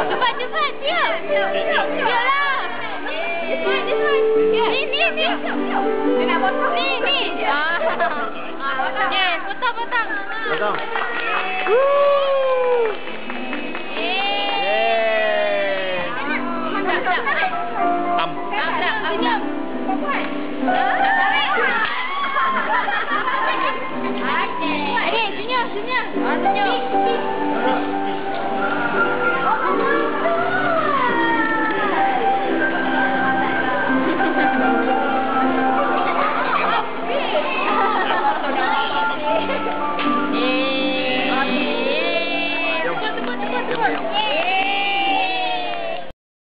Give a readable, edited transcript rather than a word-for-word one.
Cepat, cepat, siap. Siaplah. This one. Ni. Dia nak potong. Ni. Yes, potong. Potong. Senyum.